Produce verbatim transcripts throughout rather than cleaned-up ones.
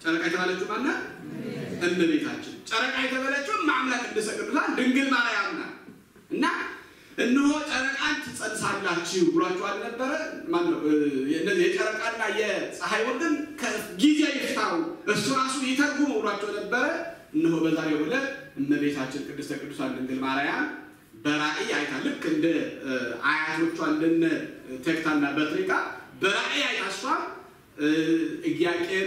ጨረቃ የተባለችው ማን ናት? እመቤታችን። ጨረቃ የተባለችው ማምላክ ቅድስት ቅዱሳን ድንግል ማርያም ናት። እና እነሆ ጨረቃን ትጸንሳላችሁ ብሏቸው አልነበረ? ማን ነው እነዚህ የጨረቃና የፀሐይ ወገን ጊዜ ይፍታው እሱ ራሱ ይተርጉሙ ብሏቸው ነበረ። እነሆ በዛሬው ዕለት እመቤታችን ቅድስት ቅዱሳን ድንግል ማርያም በራእይ አይታ ልክ እንደ አያቶቿ እንደነ ተክታና በትሪቃ በራእይ አይታ እሷ ኢያቄም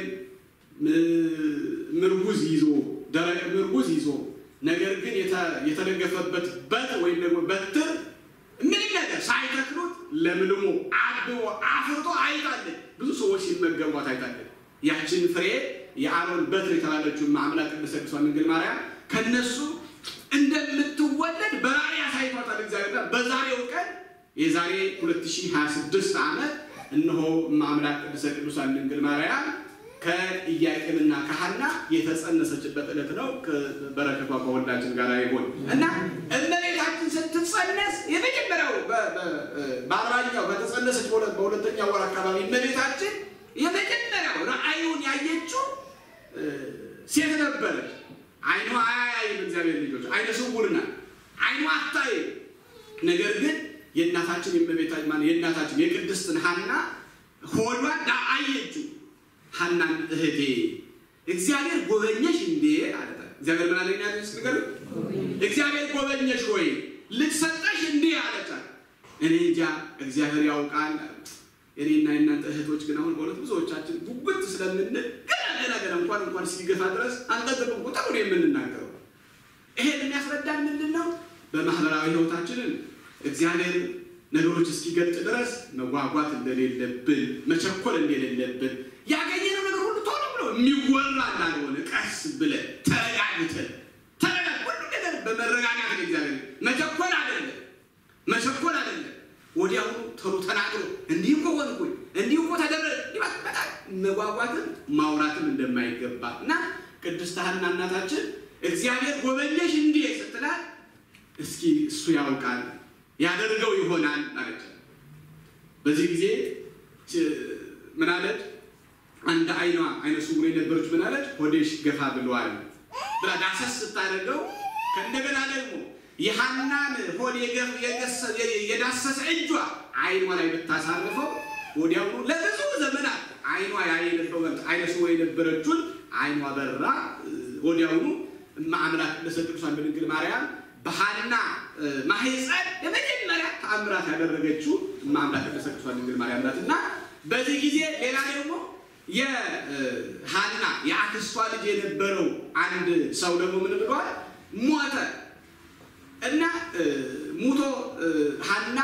ምርጉዝ ይዞ ደረቅ ምርጉዝ ይዞ ነገር ግን የተደገፈበት በት ወይም ደግሞ በትር ምን ነገር ሳይተክሉት ለምልሞ አብቦ አፍርቶ አይታለች። ብዙ ሰዎች ሲመገቧት አይታለች። ያችን ፍሬ የአሮን በትር የተባለችው ማምላክ ቅድስት ቅዱሳን ድንግል ማርያም ከነሱ እንደምትወለድ በራእይ አሳይቷታል እግዚአብሔር። በዛሬው ቀን የዛሬ ሁለት ሺህ ሃያ ስድስት ዓመት እነሆ ማምላክ ቅድስት ቅዱሳን ድንግል ማርያም ከኢያቄምና ከሐና የተጸነሰችበት ዕለት ነው። በረከቷ ከሁላችን ጋር ይሁን እና እመቤታችን ስትጸነስ የመጀመሪያው በአርባኛው በተጸነሰች በሁለተኛው ወር አካባቢ እመቤታችን የመጀመሪያው ራእዩን ያየችው ሴት ነበረች። አይኗ አያይም እግዚአብሔር ልጆች አይነ ስውር ናት። አይኗ አታይም። ነገር ግን የእናታችን የእመቤታችን ማን የእናታችን የቅድስትን ሐና ሆዷን አየችው። ሐናን እህቴ እግዚአብሔር ጎበኘሽ እንዴ አለታ። እግዚአብሔር ምን አለኝ ያለሽ ነገር እግዚአብሔር ጎበኘሽ ወይ ልጅ ሰጠሽ እንዴ አለታ። እኔ እንጃ እግዚአብሔር ያውቃል። እኔና እናንተ እህቶች ግን አሁን በእውነት ብዙዎቻችን ጉጉት ስለምን ገና ገና እንኳን እንኳን ሲገፋ ድረስ አንጠጥቅም ቁጥሩ ነው የምንናገረው። ይሄን የሚያስረዳን ምንድነው? በማህበራዊ ህይወታችን እግዚአብሔር ነገሮች እስኪገልጥ ድረስ መጓጓት እንደሌለብን መቸኮል እንደሌለብን ያገኘነው ነገር ሁሉ ቶሎ ብሎ የሚወራ እንዳልሆነ ቀስ ብለን ተረጋግተን ተረጋግ ሁሉ ነገር በመረጋጋት እግዚአብሔር መቸኮል አይደለም መቸኮል አይደለም። ወዲያው ቶሎ ተናግሮ እንዲህ እኮ ወንኩኝ እንዲህ እኮ ተደረገ ይባጣ መጓጓትን ማውራትን እንደማይገባ እና ቅድስት ሐና እናታችን እግዚአብሔር ጎበኘሽ እንዴ ስትላት እስኪ እሱ ያውቃል ያደርገው ይሆናል አለች። በዚህ ጊዜ ምን አለች? አንድ አይኗ አይነ ስውር የነበረች ምን አለች? ሆዴሽ ገፋ ብሏል ብላ ዳሰስ ስታደርገው ከእንደገና ደግሞ የሐናን ሆድ የገፍ የገሰ የዳሰሰ እጇ አይኗ ላይ ብታሳርፈው ወዲያው ለብዙ ዘመናት አይኗ ያየነበው አይነ ስውር የነበረችውን አይኗ በራ። ወዲያው ማምላክ ቅድስት ቅዱሳን ድንግል ማርያም በሐና ማህፀን የመጀመሪያ ተአምራት ያደረገችው ማምላክ ቅድስት ቅዱሳን ድንግል ማርያም ናትና በዚህ ጊዜ ሌላ ደግሞ የሐና የአክስቷ ልጅ የነበረው አንድ ሰው ደግሞ ምን ብሏል? ሞተ እና ሙቶ ሐና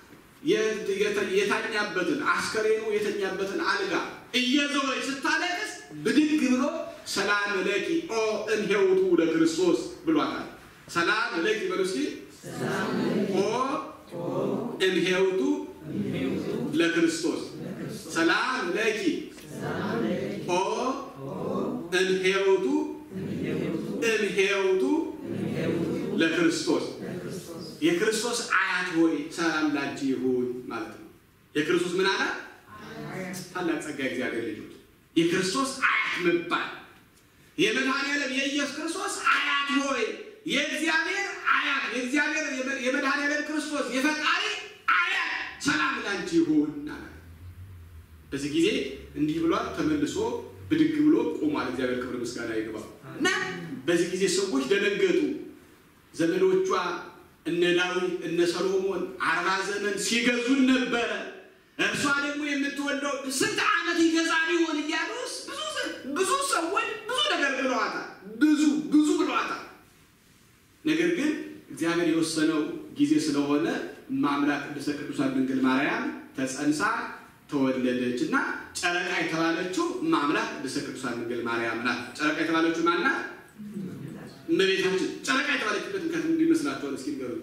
የታኛበትን አስከሬኑ የተኛበትን አልጋ እየዞረች ስታለቅስ ብድግ ብሎ ሰላም ለኪ ኦ እንሄውቱ ለክርስቶስ ብሏታል። ሰላም ለኪ በሩሲ ኦ እንሄውቱ ለክርስቶስ ሰላም ለኪ ኦ እንሄውቱ እንሄውቱ ለክርስቶስ የክርስቶስ አያት ሆይ ሰላም ላንቺ ይሁን ማለት ነው። የክርስቶስ ምን አለ? ታላቅ ጸጋ እግዚአብሔር ልጆች የክርስቶስ አያት መባል የመድኃኒዓለም የኢየሱስ ክርስቶስ አያት ሆይ የእግዚአብሔር አያት የእግዚአብሔር የመድኃኒዓለም ክርስቶስ የፈጣሪ አያት ሰላም ላንቺ ይሁን አለ። በዚህ ጊዜ እንዲህ ብሏል። ተመልሶ ብድግ ብሎ ቆሟል። እግዚአብሔር ክብር ምስጋና ይግባው እና በዚህ ጊዜ ሰዎች ደነገጡ። ዘመዶቿ እነ ዳዊት እነ ሰሎሞን አርባ ዘመን ሲገዙን ነበር። እርሷ ደግሞ የምትወልደው ስንት ዓመት ይገዛ ሊሆን እያሉስ ብዙ ብዙ ሰዎች ብዙ ነገር ብለዋታል። ብዙ ብዙ ብለዋታል። ነገር ግን እግዚአብሔር የወሰነው ጊዜ ስለሆነ ማምላክ ቅድስት ቅዱሳን ድንግል ማርያም ተጸንሳ ተወለደችና ጨረቃ የተባለችው ማምላክ ቅድስት ቅዱሳን ድንግል ማርያም ናት። ጨረቃ የተባለችው ማን ናት? እመቤታችን። ጨረቃ የተባለችበት ምክንያት ምን ይመስላችኋል? እስኪ ንገሩ።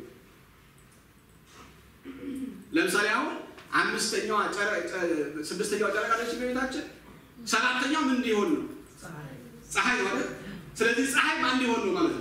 ለምሳሌ አሁን አምስተኛው ጨረቃ ስድስተኛው ጨረቃ ነች እመቤታችን። ሰባተኛው ምን ሊሆን ነው? ፀሐይ ማለት። ስለዚህ ፀሐይ ማን ሊሆን ነው ማለት ነው?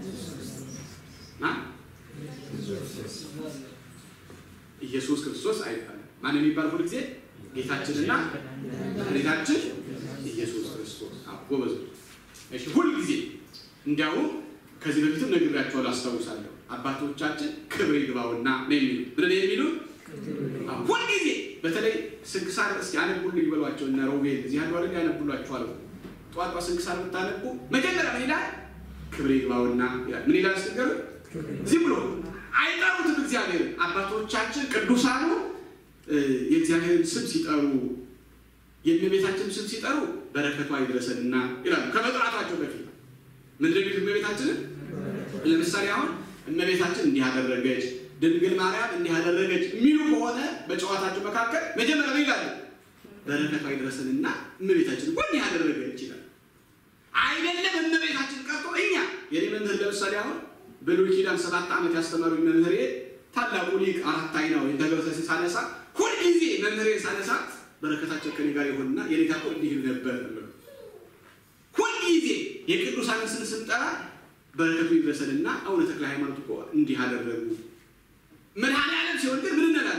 ኢየሱስ ክርስቶስ አይባልም። ማን የሚባል ሁሉ ጊዜ ጌታችንና መድኃኒታችን ኢየሱስ ክርስቶስ። አዎ ጎበዝ እሺ ሁሉ ጊዜ እንዲያው ከዚህ በፊትም ነግራችኋለሁ አስተውሳለሁ አባቶቻችን ክብር ይግባውና ነው የሚሉት ምን ነው የሚሉት ሁሉ ጊዜ በተለይ ስንክሳር እስኪ አነቡልኝ ይበሏቸው እና ሮቤል እዚህ ያለው አይደል ያነቡላችሁ አሉ ጧጧ ስንክሳር ብታነቡ መጀመሪያ ምን ይላል ክብር ይግባውና ይላል ምን ይላል ሲገሩ ዝም ብሎ አይጠሩትም እግዚአብሔር አባቶቻችን ቅዱሳኑ የእግዚአብሔርን ስም ሲጠሩ የእመቤታችን ስም ሲጠሩ በረከቷ ይድረሰንና ይላል ከመጥራታቸው በፊት ምንድነው እመቤታችን ለምሳሌ አሁን እመቤታችን እንዲህ አደረገች ድንግል ማርያም እንዲህ አደረገች የሚሉ ከሆነ በጨዋታቸው መካከል መጀመሪያ ይላል በረከቷ ይድረሰንና እመቤታችን ወንድ ያደረገች ይላል አይደለም እመቤታችን ቀርቶ እኛ የኔ መምህር ለምሳሌ አሁን በብሉይ ኪዳን ሰባት ዓመት ያስተማሩኝ መምህሬ ታላቁ ሊቅ አራት አይናው የተገረሰ ሳነሳ ሁሉ ጊዜ መምህሬ ሳነሳ በረከታቸው ከኔ ጋር ይሁንና የኔታቆ እንዲህ ነበር ሁሉ ጊዜ የቅዱሳንን ስም ስንጠራ በረከቱ ይድረሰንና አቡነ ተክለ ሃይማኖት እኮ እንዲህ አደረጉ መድኃኔዓለም ሲሆን ግን ምን እንላለን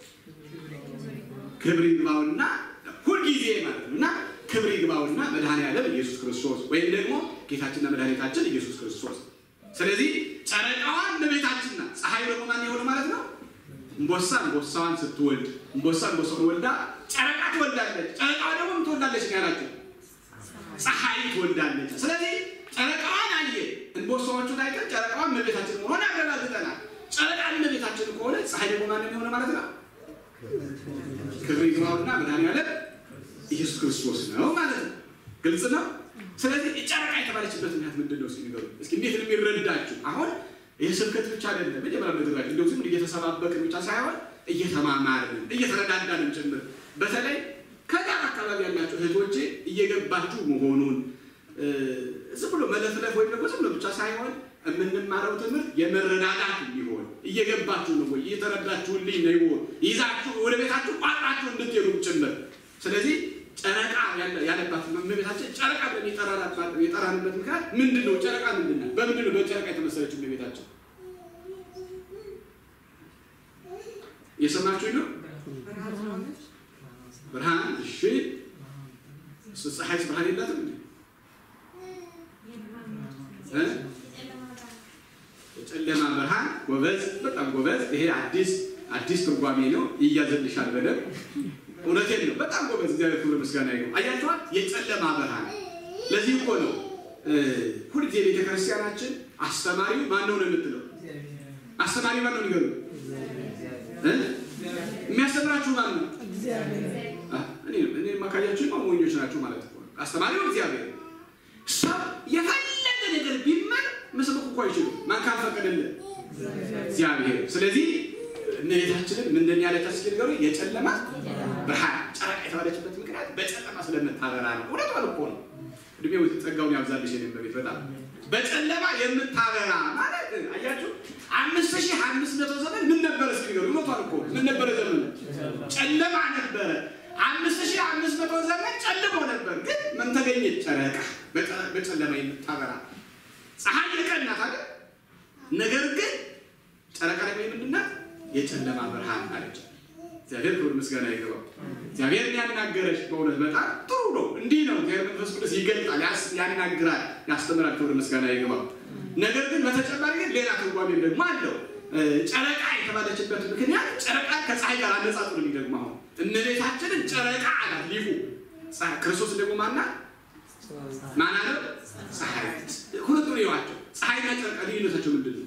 ክብር ይግባውና ሁሉ ጊዜ ማለት ነውና ክብር ይግባውና መድኃኔዓለም ኢየሱስ ክርስቶስ ወይም ደግሞ ጌታችንና መድኃኒታችን ኢየሱስ ክርስቶስ ስለዚህ ጨረቃዋን እመቤታችንና ፀሐይ ደግሞ ማን ይሆነ ማለት ነው እንቦሳ እንቦሳዋን ስትወልድ እንቦሳ እንቦሳውን ወልዳ ጨረቃ ትወልዳለች ጨረቃዋ ደግሞ ምን ትወልዳለች ያላችሁ ፀሐይ ትወልዳለች ስለዚህ ጨረቃዋን አየ እንቦሳዎቹ ላይ ግን ጨረቃዋን እመቤታችን ሆነ አረጋግጠናል ጨረቃ እመቤታችን ከሆነ ፀሐይ ደግሞ ማን ይሆነ ማለት ነው ክብር ይግባውና መድኃኔዓለም ኢየሱስ ክርስቶስ ነው ማለት ነው ግልጽ ነው ስለዚህ ጨረቃ የተባለችበት ምክንያት ምንድነው እስኪ ንገሩ እስኪ እንዴት ነው የሚረዳችሁ አሁን የስብከት ብቻ አይደለም መጀመሪያ መድረጋችሁ እንደው ዝም እየተሰባበቅን ብቻ ሳይሆን እየተማማርን እየተረዳዳን ጭምር በተለይ ከጋር አካባቢ ያላችሁ እህቶቼ እየገባችሁ መሆኑን ዝም ብሎ መለፍለፍ ወይ ደግሞ ዝም ብሎ ብቻ ሳይሆን የምንማረው ትምህርት የመረዳዳት ሊሆን እየገባችሁ ነው ወይ እየተረዳችሁልኝ ነው ይሆን ይዛችሁ ወደ ቤታችሁ ቋጥራችሁ እንድትሄዱ ጭምር ስለዚህ ጨረቃ ያለባት እመቤታችን ጨረቃ በሚጠራራት የጠራንበት ምክንያት ምንድነው ጨረቃ ምንድነው በምንድነው በጨረቃ የተመሰለችው እመቤታችን የሰማችሁ ነው ብርሃን እሺ ፀሐይ ብርሃን የላትም እ ጨለማ ብርሃን ጎበዝ በጣም ጎበዝ ይሄ አዲስ አዲስ ትርጓሜ ነው ይያዘልሻል በደም እውነቴን ነው በጣም ጎበዝ እግዚአብሔር ክብር ምስጋና ይሁን አያችኋል የጨለማ ብርሃን ለዚህ እኮ ነው ሁሉ ጊዜ ቤተክርስቲያናችን አስተማሪው ማን ነው ነው የምትለው አስተማሪው ማን ነው ንገሩ እ የሚያስተምራችሁ ማን ነው እግዚአብሔር እኔ እኔ ማካያችሁ ማሞኞች ናችሁ ማለት ነው አስተማሪው እግዚአብሔር ሰው የፈለገ ነገር ቢመር መስበክ እኮ አይችልም ማን ካፈቀደልን እግዚአብሔር ስለዚህ እመቤታችንን ምንድን ያለ ተስኪል ገሩ የጨለማ ብርሃን ጨረቃ የተባለችበት ምክንያት በጨለማ ስለምታበራ ነው ወለቷን እኮ ነው እድሜው ተጸጋውን ያብዛልሽ የነበረው በጣም በጨለማ የምታበራ ማለት አያችሁ አምስት ሺህ አምስት መቶ ዘመን ምን ነበር እስኪ ገሩ ወለቷን እኮ ምን ነበር ዘመን ጨለማ ነበር አምስት ሺህ አምስት መቶ ዘመን ጨልሞ ነበር ግን ምን ተገኘች ጨረቃ በጨለማ የምታበራ ፀሐይ የቀናት አይደል ነገር ግን ጨረቃ ላይ ምንድነው የጨለማ ብርሃን አለች እግዚአብሔር ክብር ምስጋና ይገባው እግዚአብሔር ያናገረሽ በእውነት በጣም ጥሩ ነው እንዲህ ነው እግዚአብሔር መንፈስ ቅዱስ ይገልጣል ያናግራል ያስተምራል ክብር ምስጋና ይገባው ነገር ግን በተጨማሪ ግን ሌላ ትርጓሜ ደግሞ አለው ጨረቃ የተባለችበት ምክንያት ጨረቃ ከፀሐይ ጋር አነጻጽሮ ሊደግማ ነው እመቤታችንን ጨረቃ አላት ሊፉ ክርስቶስ ደግሞ ማና ማና ነው ፀሐይ ሁለቱም ይዋቸው ፀሐይና ጨረቃ ልዩነታቸው ምንድነው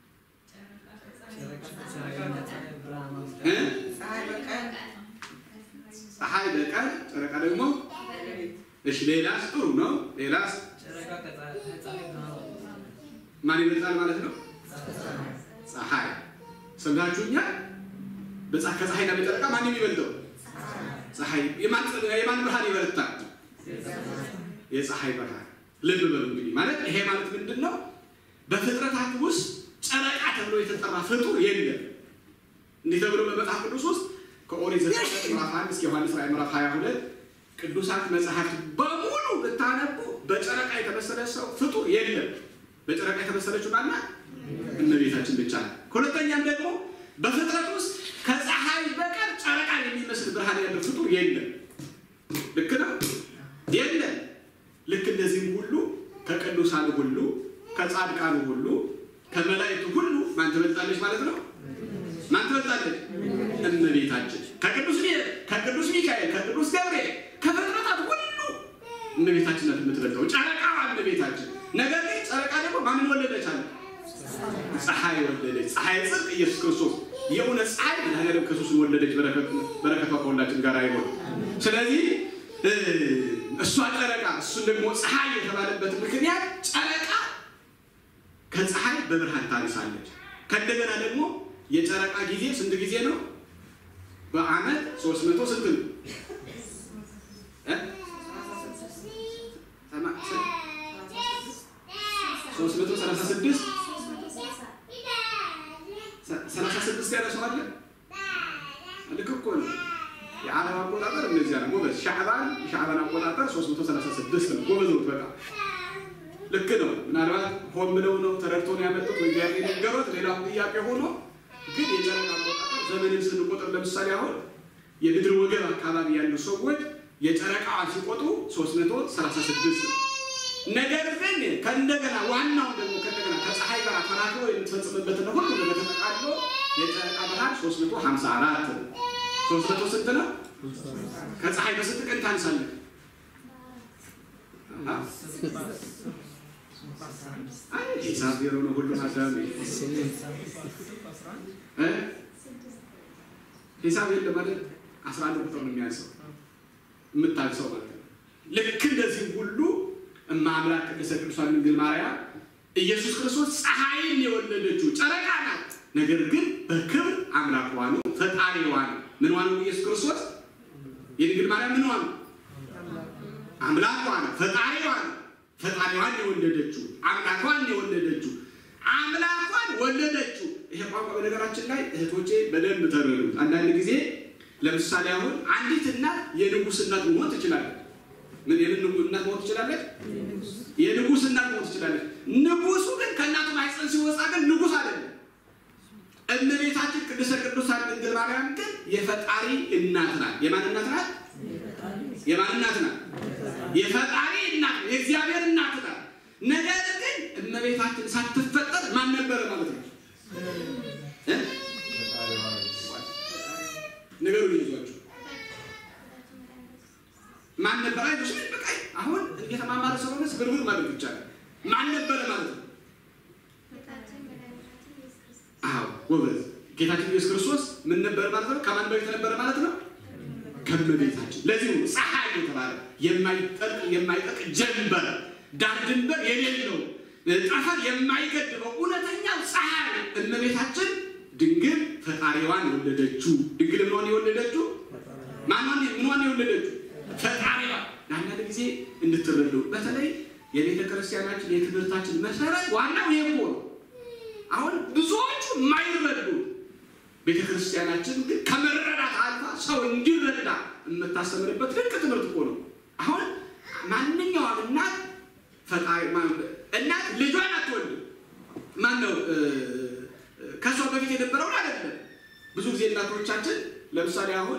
ፀሐይ በቀን ጨረቃ ደግሞ እሺ ሌላስ ጥሩ ነው ሌላስ ጨረቃ ከፀሐይ ማን ይበልጣል ማለት ነው ፀሐይ ሰምታችሁኛ በፀሐይ ከፀሐይና በጨረቃ ማን የሚበልጠው ፀሐይ የማን የማን ብርሃን ይበልጣል የፀሐይ ብርሃን ልብ በሉ እንግዲህ ማለት ይሄ ማለት ምንድነው በፍጥረታት ውስጥ ጨረቃ ተብሎ የተጠራ ፍጡር የለም እንዴ ተብሎ በመጽሐፍ ቅዱስ ውስጥ ከኦሪት ዘፍጥረት ምዕራፍ አንድ እስከ ዮሐንስ ራዕይ ምዕራፍ ሃያ ሁለት ቅዱሳት መጽሐፍት በሙሉ ብታነቡ በጨረቃ የተመሰለ ሰው ፍጡር የለም በጨረቃ የተመሰለችው ማናት እመቤታችን ብቻ ነው ሁለተኛም ደግሞ በፍጥረት ውስጥ ከፀሐይ በቀር ጨረቃ የሚመስል ብርሃን ያለው ፍጡር የለም ልክ ነው የለም ልክ ከቅዱሳን ሁሉ ከጻድቃን ሁሉ ከመላእክቱ ሁሉ ማን ትበልጣለች ማለት ነው? ማን ትበልጣለች? እመቤታችን። ከቅዱስ ከቅዱስ ሚካኤል ከቅዱስ ገብርኤል ከፍጥረታት ሁሉ እመቤታችን ናት የምትበልጠው። ጨረቃዋ እመቤታችን። ነገር ግን ጨረቃ ደግሞ ማንን ወለደች አለ? ፀሐይ ወለደች። ፀሐይ ጽድቅ ኢየሱስ ክርስቶስ የእውነት ፀሐይ ለሀገር ክርስቶስን ወለደች። በረከቱ በረከቷ ከሁላችን ጋር ይሁን። ስለዚህ እሷ ጨረቃ እሱ ደግሞ ፀሐይ የተባለበት ምክንያት ጨረቃ ከፀሐይ በብርሃን ታንሳለች። ከእንደገና ደግሞ የጨረቃ ጊዜ ስንት ጊዜ ነው? በአመት ሶስት መቶ ስንት ነው? እ ሶስት መቶ ሰላሳ ስድስት ሰላሳ ስድስት ያለሰዋል ልክ እኮ ነው። የዓለም አቆጣጠር እንደዚያ ነው። ጎበዝ ሻዕባን ሻዕባን አቆጣጠር ሶስት መቶ ሰላሳ ስድስት ነው። ጎበዝ ነው። በቃ ልክ ነው። ምናልባት ሆን ብለው ነው ተረድተው ነው ያመጡት ወይ ያኔ ነገሩት ሌላው ጥያቄ ሆኖ ግን የጨረቃ አቆጣጠር ዘመንን ስንቆጥር ለምሳሌ አሁን የምድር ወገብ አካባቢ ያሉ ሰዎች የጨረቃዋን ሲቆጥሩ ሶስት መቶ ሰላሳ ስድስት ነው። ነገር ግን ከእንደገና ዋናው ደግሞ ከእንደገና ከፀሐይ ጋር ተራክቦ የምትፈጽምበት ነው ሁሉ ነገር ተጠቃሎ የጨረቃ ብርሃን ሶስት መቶ ሃምሳ አራት ነው። ሶስት መቶ ስንት ነው? ከፀሐይ በስንት ቀን ታንሳለች? አይ ሂሳብ ዜሮ ነው ሁሉ ሀሳብ እ ሂሳብ የለም ማለት አስራ አንድ ቁጥር ነው የሚያንሰው የምታንሰው ማለት ነው። ልክ እንደዚህ ሁሉ እማምላክ ቅድስት ቅዱሳን ድንግል ማርያም ኢየሱስ ክርስቶስ ፀሐይን የወለደችው ጨረቃ ናት። ነገር ግን በክብር አምላክዋ ነው፣ ፈጣሪዋ ነው። ምንዋ ነው? ኢየሱስ ክርስቶስ የድንግል ማርያም ምንዋ ነው? አምላክዋ ነው፣ ፈጣሪዋ ነው። ፈጣሪዋን የወለደችው አምላኳን የወለደችው አምላኳን ወለደችው። ይሄ ቋንቋ በነገራችን ላይ እህቶቼ በደንብ ተረዱት። አንዳንድ ጊዜ ለምሳሌ አሁን አንዲት እናት የንጉስ እናት መሆን ትችላለች። ምን የንጉስ እናት መሆን ትችላለች? የንጉስ እናት መሆን ትችላለች። ንጉሱ ግን ከእናቱ ማህፀን ሲወጣ ግን ንጉስ አይደለም። እመቤታችን ቅድስት ቅዱሳን ድንግል ማርያም ግን የፈጣሪ እናት ናት። የማን እናት ናት? የማን እናት ናት? የፈጣሪ እናት፣ የእግዚአብሔር እናት ናት። ነገር ግን እመቤታችን ሳትፈጠር ማን ነበረ ማለት ነው? እ ነገሩ ይዟችሁ ማን ነበረ? አይደል? በቃ አሁን እየተማማረ ስለሆነ ስብርብር ማለት ይቻላል። ማን ነበረ ማለት ነው? አዎ ወበዝ ጌታችን ኢየሱስ ክርስቶስ ምን ነበር ማለት ነው? ከማን በፊት ነበረ ማለት ነው? ከእመቤታችን። ለዚህ ነው ፀሐይ የተባለ የማይጠልቅ የማይጠቅ ጀንበር ዳር ድንበር የሌለው ጠፈር የማይገድበው እውነተኛው ፀሐይ እመቤታችን ድንግል ፈጣሪዋን የወለደችው። ድንግል ምንዋን የወለደችው? ማንዋን ምንዋን የወለደችው? ፈጣሪዋ። አንዳንድ ጊዜ እንድትረዱ በተለይ የቤተ ክርስቲያናችን የትምህርታችን መሰረት ዋናው ይሄ ነው። አሁን ብዙዎቹ የማይረዱ ቤተ ክርስቲያናችን ግን ከመረዳት አልፋ ሰው እንዲረዳ የምታስተምርበት ድንቅ ትምህርት እኮ ነው። አሁን ማንኛውም እናት ፈጣሪ እናት ልጇን አትወልድም። ማን ነው ከሷ በፊት የነበረው አይደለም። ብዙ ጊዜ እናቶቻችን ለምሳሌ አሁን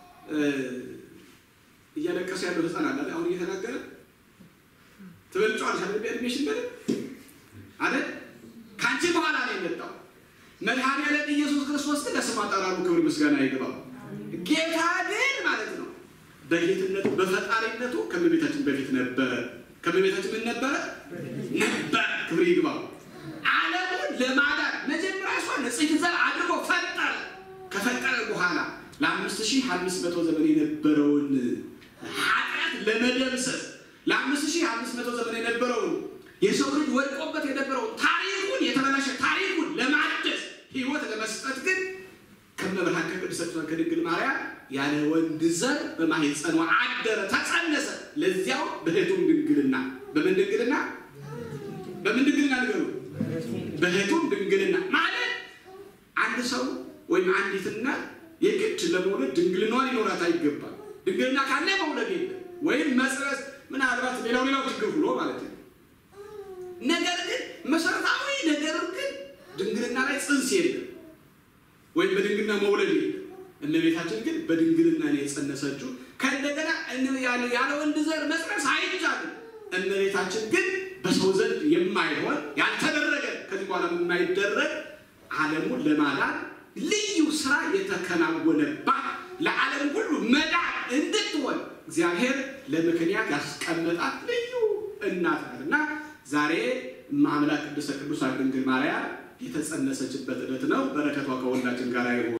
እያለቀሰ ያለው ህፃን አለ አሁን እየተናገረ ትበልጫለሽ አይደል? በእድሜሽን በል አይደል? ካንቺ በኋላ ነው የመጣው መድኃኒዓለም ኢየሱስ ክርስቶስ ለስሙ አጠራሩ ክብር ምስጋና ይግባው። ጌታ ግን ማለት ነው በጌትነቱ በፈጣሪነቱ ከእመቤታችን በፊት ነበረ። ከእመቤታችን ምን ነበረ? ነበር። ክብር ይግባው። ዓለሙን ለማዳን መጀመሪያ እሷ ንጽሕት ዘር አድርጎ ፈጠረ። ከፈጠረ በኋላ ለአምስት ሺህ አምስት መቶ ዘመን የነበረውን ኃጢአት ለመደምሰስ ለአምስት ሺህ አምስት መቶ ዘመን የነበረውን የሰው ልጅ ወድቆበት የነበረውን ታሪኩን የተበላሸ ታሪኩን ለማደስ ህይወት ለመስጠት ግን ከመብርሃን ከቅድስት ቅዱሳን ከድንግል ማርያም ያለ ወንድ ዘር በማህፀኗ አደረ፣ ተጸነሰ። ለዚያው በህቱም ድንግልና። በምን ድንግልና? በምን ድንግልና ንገሩ? በህቱም ድንግልና ማለት አንድ ሰው ወይም አንዲት እናት የግድ ለመውለድ ድንግልናዋን ሊኖራት አይገባም። ድንግልና ካለ መውለድ የለም ወይም መጽረስ ምናልባት ሌላው ሌላው ችግር ብሎ ማለት ነው። ነገር ግን መሰረታዊ ነገር ግን ድንግልና ላይ ጽንስ የለም ወይም በድንግልና መውለድ የለም። እመቤታችን ግን በድንግልና ነው የጸነሰችው። ከእንደገና ያለ ወንድ ዘር መጽረስ አይቻልም። እመቤታችን ግን በሰው ዘንድ የማይሆን ያልተደረገ ከዚህ በኋላ የማይደረግ ዓለሙን ለማዳን ልዩ ስራ የተከናወነባት ለዓለም ሁሉ መዳን እንድትሆን እግዚአብሔር ለምክንያት ያስቀመጣት ልዩ እናት ናትና ዛሬ ማምላክ ቅድስት ቅዱሳን ድንግል ማርያም የተጸነሰችበት ዕለት ነው። በረከቷ ከሁላችን ጋር ይሁን።